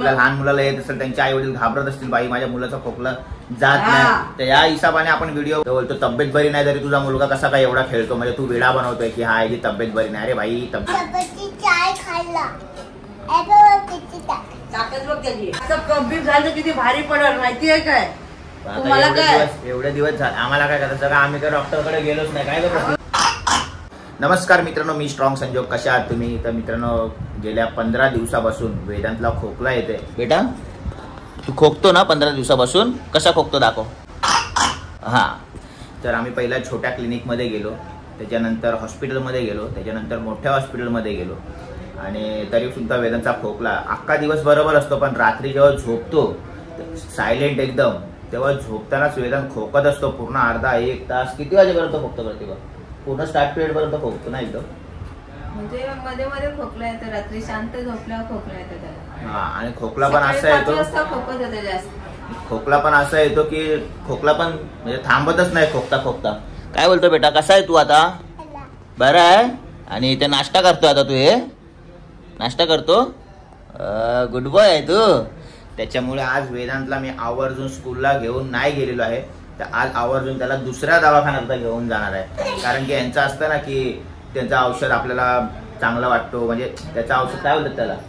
कुठल्या लहान मुलाला येत असेल त्यांचे आई वडील घाबरत असतील, बाई माझ्या मुलाचा खोकला जात नाही, तर या हिशोबाने आपण व्हिडिओ बोलतो तब्येत बरी नाही तरी तुझा मुलगा कसा काय एवढा खेळतो, म्हणजे तू वेडा बनवतोय की हा याची तब्येत बरी नाही. अरे भाई किती भारी पडल माहितीये काय तुम्हाला? काय एवढे दिवस झाले आम्हाला काय करायचं सगळं, आम्ही तर डॉक्टरकडे गेलोच नाही. काय करतो? नमस्कार मित्रांनो, मी स्ट्रॉंग संजोग. कशा आहात तुम्ही? तर मित्रांनो, गेल्या 15 दिवसापासून वेदांतला खोकला येते. बेटा तू खोकतो ना 15 दिवसापासून? कसा खोकतो दाखव. हा, तर आम्ही पहिला छोट्या क्लिनिकमध्ये गेलो, त्याच्यानंतर हॉस्पिटलमध्ये गेलो, त्याच्यानंतर मोठ्या हॉस्पिटलमध्ये गेलो, आणि तरी सुद्धा वेदांचा खोकला अख्खा दिवस बरोबर असतो, पण रात्री जेव्हा झोपतो सायलेंट एकदम, तेव्हा झोपतानाच वेदांत खोकत असतो पूर्ण अर्धा एक तास. किती वाजेपर्यंत खोकतो प्रतिभा? पूर्ण स्टार्ट पिरियड पर्यंत खोकतो ना एकदम, म्हणजे मध्ये मध्ये खोकला येतो, रात्री शांत झोपल्यावर खोकला येतो त्याला. हा, आणि खोकला पण असा येतो, खोकत होते जास्त. खोकला पण असा येतो की खोकला पण म्हणजे थांबतच नाही खोकता खोकता. काय बोलतो बेटा, कसा आहे तू आता? बरं आहे. आणि इथे नाश्ता करतो आता तू? हे नाश्ता करतो? गुड बॉय आहे तू. त्याच्यामुळे आज वेदांतला मी आवर्जून स्कूलला घेऊन नाही गेलेलो आहे, तर आज आवर्जून त्याला दुसऱ्या दवाखान्यात घेऊन जाणार आहे. कारण की यांचं असतं ना की त्यांचं औषध आपल्याला चांगलं वाटतो, म्हणजे त्याचं औषध काय बोलतात त्याला,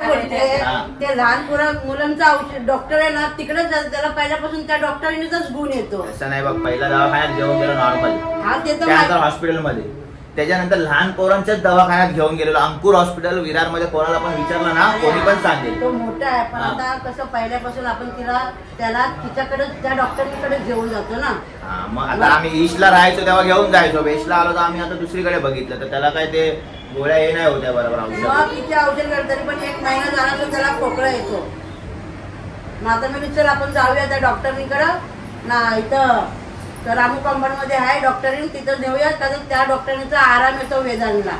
ते लहान मुलांचं औषध डॉक्टर आहे ना तिकडे त्याला पहिल्यापासून त्या डॉक्टरीनेच गुण येतो. असं नाही बघ, पहिला दवाखान्यात घेऊन गेलो नॉर्मल, त्यानंतर हॉस्पिटलमध्ये, त्याच्यानंतर लहान पोरांच्याच दवाखान्यात घेऊन गेलेलो. अंकुर हॉस्पिटल विरार मध्ये. कोणाला पण विचारलं ना कोणी पण सांगेल तो मोठा आहे, पण आता कसं पहिल्यापासून आपण त्याला तिच्याकडे त्या डॉक्टरकडे घेऊन जातो ना. मग आता आम्ही ईस्टला राहायचो तेव्हा घेऊन जायचो, वेस्टला आलो तर आम्ही आता दुसरीकडे बघितलं, तर त्याला काय ते गोळ्या हे नाही होत्या बरोबर औषध. किती औषध तरी पण 1 महिना झाला तर त्याला खोकला येतो. मग आता मी विचार आपण जाऊया त्या डॉक्टरकडे ना, इथं तर रामू कंपाऊंड मध्ये आहे डॉक्टरीन, तिथं नेऊया, कारण त्या डॉक्टरीचा आराम येतो वेदांना.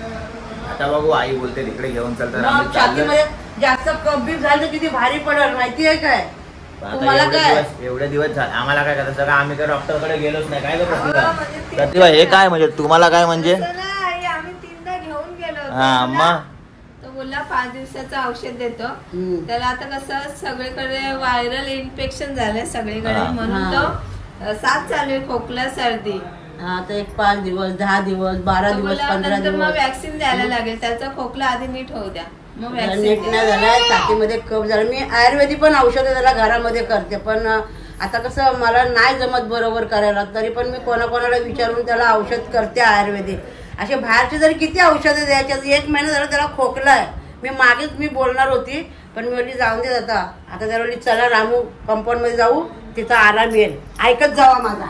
आता बघू, आई बोलते तिकडे घेऊन चलतात. छातीमध्ये जास्त कब्बीर झालं किती भारी पडल माहितीये काय तुम्हाला? काय एवढे दिवस झाले आम्हाला काय करायचं सगळं, आम्ही तर डॉक्टरकडे गेलोच नाही. काय करतो प्रतिभा? हे काय म्हणजे तुम्हाला काय म्हणजे? आम्ही 3दा घेऊन गेलो. हा, मग तो बोलला 5 दिवसाचं औषध देतो त्याला. आता कसं सगळीकडे व्हायरल इन्फेक्शन झालंय सगळीकडे, म्हणून तो 7 चालू आहे खोकला सर्दी. हा, तर 5 दिवस 10 दिवस 12 दिवस 15 दिवस मग वॅक्सिन द्यायला लागेल. त्याचा खोकला आधी नीट होऊ द्या, मग नीट नाही झालाय, छातीमध्ये कफ झाला. मी आयुर्वेदिक पण औषधं त्याला घरामध्ये करते, पण आता कसं मला नाही जमत बरोबर करायला, तरी पण मी कोणाकोणाला विचारून त्याला औषध करते आयुर्वेदिक. असे बाहेरचे जरी किती औषधं द्यायचे. 1 महिना झाला त्याला खोकलाय. मी बोलणार होती, पण मी बोलली जाऊन देत आता त्याला बोलली चला रामू कंपाऊंड मध्ये जाऊ, तिथं आराम येईल, ऐकत जावा माझा.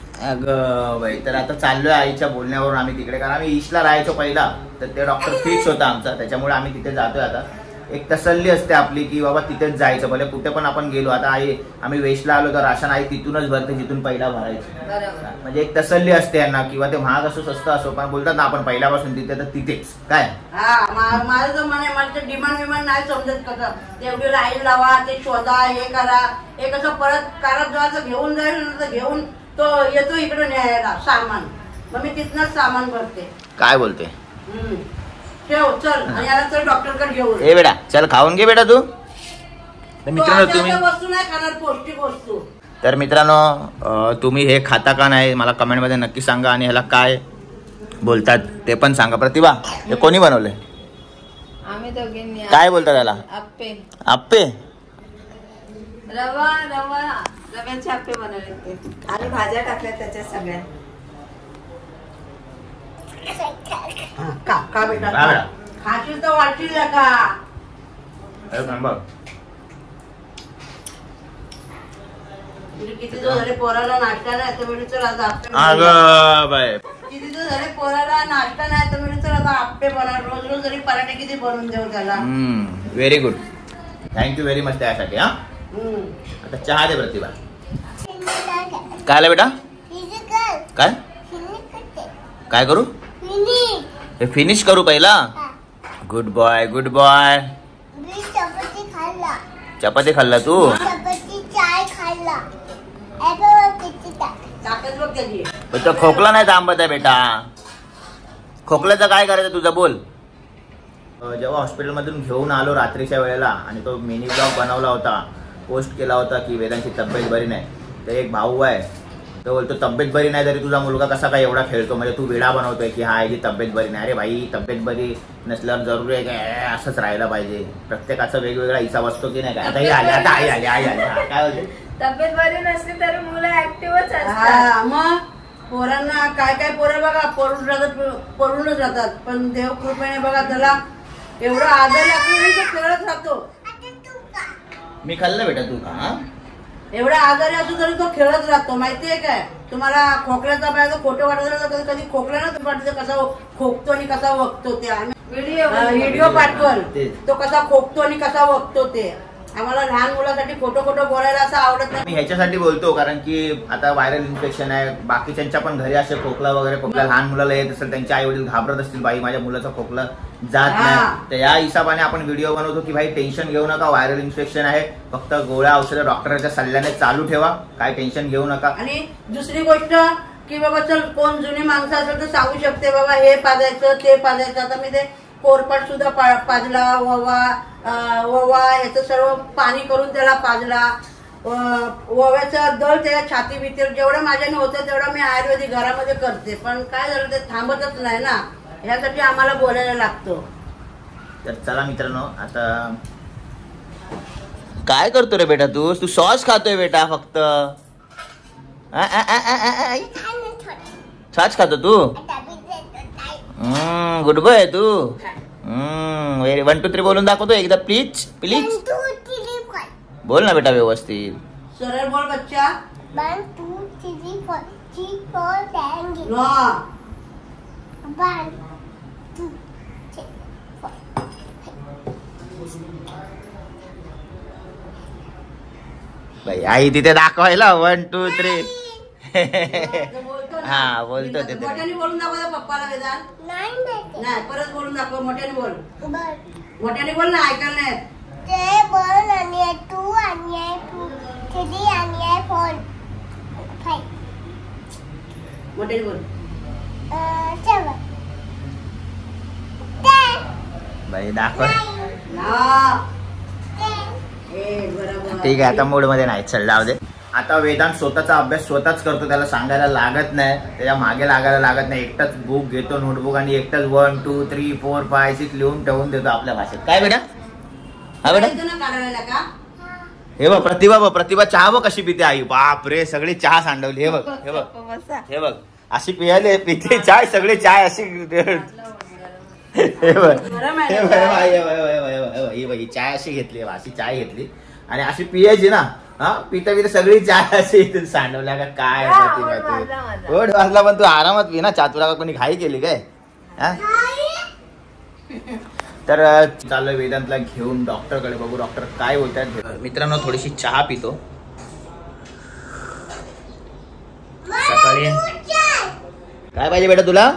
अगं बाई, तर आता चाललोय आईच्या बोलण्यावरून आम्ही तिकडे, कारण आम्ही ईस्टला राहायचो पहिला, तर ते डॉक्टर फिक्स होता आमचा, त्याच्यामुळे आम्ही तिथे जातोय. आता एक तसल्ली असते आपली की बाबा तिथेच जायचं, भले कुठे पण आपण गेलो. आता आम्ही वेस्टला आलो तर राशन आई तिथूनच भरते जिथून पहिला भरायचं, म्हणजे एक तसल्ली असते यांना, किंवा ते महाग असो स्वस्त असो, पण बोलतात ना आपण पहिल्यापासून तिथे तर तिथेच. काय माझं जो म्हणे मला डिमांड विमांड नाही समजत, कसं तेवढी लाईन लावा, ते शोधा, हे करा, हे कसं परत कारत जायचं घेऊन जाईल तर घेऊन तो येतो इकडे न्यायला सामान, मग मी तिथनच सामान भरते. काय बोलते? ठेव चल, आणि याला चल डॉक्टरकडे घेऊन. ए बेटा चल, खाऊन घे बेटा तू. तर मित्रांनो तुम्ही वस्तू नाही खाणार, पौष्टिक वस्तू. तर मित्रांनो तुम्ही हे खाता का नाही मला कमेंट मध्ये नक्की सांगा, आणि ह्याला काय बोलतात ते पण सांगा. प्रतिभा, हे कोणी बनवलंय? आम्ही दोघींनी. काय बोलतात त्याला? आप्पे. आप्पे? रव्याचे आप्पे बनवले आणि भाज्या टाकल्या त्याच्यात सगळ्या. का बेटा खाशील तर वाटशील का? किती दिवस झाले पोराला नाश्ता नाही, तर म्हणजे चल आता किती दिवस झाले पोराला नाश्ता नाही, तर म्हणजे चल आता आप्पे बनव. रोज रोज जरी पराठे किती बनवून देऊ त्याला. Very good, thank you very much त्यासाठी. हा, आता चहा दे प्रतिभा. काय आलं बेटा? काय काय करू? हे फिनिश करू पहिला. Good boy good boy. Chapati खाल्ला तू? तो खोकला नाही थांबत आहे बेटा. खोकल्याचं काय करायचं तुझं बोल. जेव्हा हॉस्पिटलमधून घेऊन आलो रात्रीच्या वेळेला आणि तो मिनी ब्लॉग बनवला होता, पोस्ट केला होता की वेदांची तब्येत बरी नाही, तर एक भाऊ आहे तो बोलतो तब्येत बरी नाही तरी तुझा मुलगा कसा काय एवढा खेळतो, म्हणजे तू वेडा बनवतोय की हा याची तब्येत बरी नाही. अरे भाई, तब्येत बरी नसल्यावर जरुरी आहे काय असंच राहायला पाहिजे, प्रत्येकाचा वेगवेगळा हिसाब असतो की नाही काय. आता ही आली, आता आई आली, आई आली, काय होते तब्येत बरी नसली तरी मुलं ऍक्टिव्हच असतात. मग पोरांना काय काय पोरं बघा पडूनच राहतात, पण देव कृपेने बघा त्याला एवढा आदर लागतो तो खेळत राहतो. मी खाल्लं बेटा तू का एवढा आजारी असतो तरी तो खेळत राहतो. माहितीये काय तुम्हाला, खोकल्याचा पाहिजे खोटं वाटत कधी कधी खोकल्यानं वाटतं कसा खोकतो आणि कसा वगतो ते. व्हिडिओ पाठवल तो कसा खोकतो आणि कसा वगतो ते. आम्हाला लहान मुलासाठी खोटं बोलायला असं आवडत नाही. मी ह्याच्यासाठी बोलतो कारण की आता व्हायरल इन्फेक्शन आहे, बाकीच्यांच्या पण घरी असे खोकला लहान मुलाला येत असेल, त्यांचे आई वडील घाबरत असतील, बाई माझ्या मुलाचा खोकला जात नाही, तर या हिशोबाने आपण व्हिडिओ बनवतो की भाई टेन्शन घेऊ नका, व्हायरल इन्फेक्शन आहे, फक्त गोळ्या औषधं डॉक्टरच्या सल्ल्याने चालू ठेवा, काय टेन्शन घेऊ नका. आणि दुसरी गोष्ट की बाबा चल कोण जुनी माणसं असेल तर सांगू शकते बाबा हे पाजायचं ते पाजायचं. आता मी ते कोरपाट सुद्धा पाजला, ववा याचं सर्व पाणी करून त्याला पाजला, वव्याचं दळ त्याच्या छाती भीतीवर जेवढं माझ्याने होतं तेवढं मी आयुर्वेदिक घरामध्ये करते. पण काय झालं ते थांबतच नाही ना, ह्यासाठी आम्हाला बोलायला लागतो. तर चला मित्रांनो, आता काय करतो रे बेटा तू सॉस खातोय बेटा फक्त, सॉस खातो तू, गुड बॉय तू. 1 2 3 बोलून दाखवतो एकदा प्लीज प्लीज. बोल ना बेटा व्यवस्थित, सरळ बोल बच्चा. 1 2 3 4 3 4 5 1 2 3 4. बाई आई तिथे दाखवायला 1 2 3. हा बोलतो ते मोठ्याने बोलून दाखव पप्पाला वेदांत. नाही परत बोलून दाखव, मोठ्याने बोल, मोठ्याने बोल ना, ऐकायला नाही. ते बोल आणि 2 आणि 3 आणि 4 5 मोठ्याने बोल. 7 बाई दाखव. ठीक आहे, आता मूड मध्ये नाही, चल जाऊ दे. आता वेदांत स्वतःचा अभ्यास स्वतःच करतो, त्याला सांगायला लागत नाही, त्याच्या मागे लागायला लागत नाही. एकटाच बुक घेतो, नोटबुक, आणि एकटाच 1 2 3 4 5 6 लिहून ठेवून देतो आपल्या भाषेत. काय बेटा, हा बेटा, हे बघ प्रतिभा चहा बघ कशी पिते आई, बाप रे सगळी चहा सांडवली. हे बघ अशी पियाले पिते चाय, सगळे चाय अशी. हे बघ चाय अशी घेतली, अशी चाय घेतली आणि अशी पियायची ना. हा पिता सगळी चाय अशी इथून सांडवल्या का काय. ओढ वाजला पण तू आरामात पी ना चहा, तुला कोणी घाई केली काय. तर चाललोय वेदांतला घेऊन डॉक्टरकडे, बघू डॉक्टर काय बोलतात. मित्रांनो थोडीशी चहा पितो सकाळी. काय पाहिजे बेटा तुला.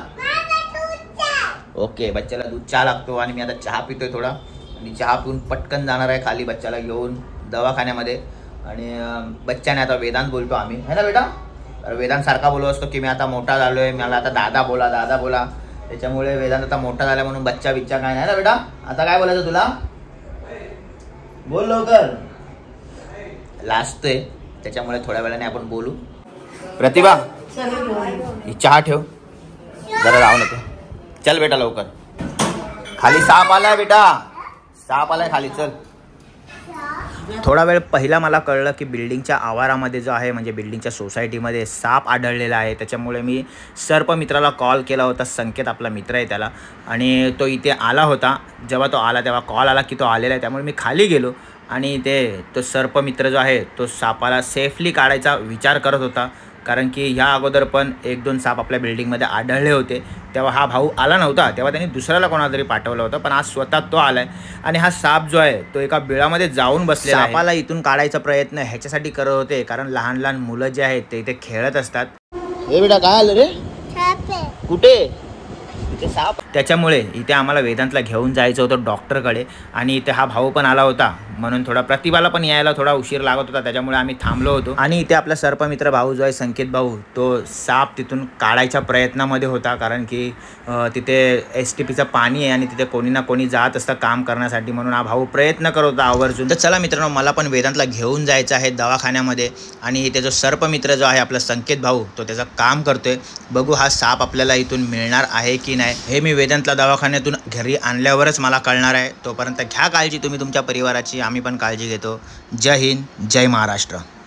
ओके, बच्चाला दूध चहा लागतो आणि मी आता चहा पितोय थोडा, आणि चहा पिऊन पटकन जाणार आहे खाली बच्चाला घेऊन दवाखान्यामध्ये. आणि बच्चाने आता वेदांत बोलतो आम्ही, है ना बेटा. वेदांत सारखा बोलत असतो की मी आता मोठा झालोय, मला आता दादा बोला, त्याच्यामुळे वेदांत आता मोठा झाला म्हणून बच्चा काय नाही ना बेटा. आता काय बोलायचं तुला, बोल लवकर. लाजतोय त्याच्यामुळे थोड्या वेळाने आपण बोलू. प्रतिभा चहा ठेव जरा, राहू नको. चल बेटा लवकर, खाली साप आलाय बेटा, साप आलाय खाली, चल. थोडा वेळ पहिला मला कळलं की बिल्डिंगच्या आवारामध्ये जो आहे, म्हणजे बिल्डिंगच्या सोसायटीमध्ये साप आढळलेला आहे. त्याच्यामुळे मी सर्पमित्राला कॉल केला होता, संकेत आपला मित्र आहे त्याला, आणि तो इथे आला होता. जेव्हा तो आला तेव्हा कॉल आला की तो आलेला आहे, त्यामुळे मी खाली गेलो आणि तो सर्पमित्र जो आहे तो सापाला सेफली काढायचा विचार करत होता. कारण की ह्या अगोदर पण 1-2 साप आपल्या बिल्डिंगमध्ये आढळले होते, तेव्हा हा भाऊ आला नव्हता, तेव्हा त्यांनी दुसऱ्याला कोणाला तरी पाठवलं होतं, पण आज स्वतः तो आलाय. आणि हा साप जो आहे तो एका बिळामध्ये जाऊन बसलेला आहे. सापाला इथून काढायचा प्रयत्न ह्याच्यासाठी करत होते कारण लहान मुलं जे आहेत ते इथे खेळत असतात. हे बेटा काय आलं रे, कुठे त्याच्यामुळे इथे आम्हाला वेदांतला घेऊन जायचं होतं डॉक्टरकडे आणि इथे हा भाऊ पण आला होता म्हणून थोडा प्रतिभाला पण यायला थोडा उशीर लागत होता, त्याच्यामुळे आम्ही थांबलो होतो. आणि इथे आपला सर्पमित्र भाऊ जो आहे संकेत भाऊ, तो साप तिथून काढायच्या प्रयत्नामध्ये होता, कारण की तिथे STPचं पाणी आहे आणि तिथे कोणी ना कोणी जात असतं काम करण्यासाठी, म्हणून हा भाऊ प्रयत्न करत होता आवर्जून. तर चला मित्रांनो, मला पण वेदांतला घेऊन जायचं आहे दवाखान्यामध्ये आणि इथे जो सर्पमित्र जो आहे आपला संकेत भाऊ, तो त्याचं काम करतोय. बघू हा साप आपल्याला इथून मिळणार आहे की नाही, हे मी वेदांतला दवाखान्यातून घरी आणल्यावरच मला कळणार आहे. तोपर्यंत घ्या काळजी तुम्ही तुमच्या परिवाराची, आम्ही पण काळजी घेतो. जय हिंद, जय महाराष्ट्र.